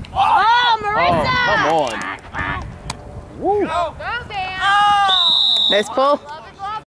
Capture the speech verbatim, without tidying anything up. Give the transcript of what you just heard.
Oh, Marissa! Oh, come on. Woo. Go, Dan! Oh! Nice pull.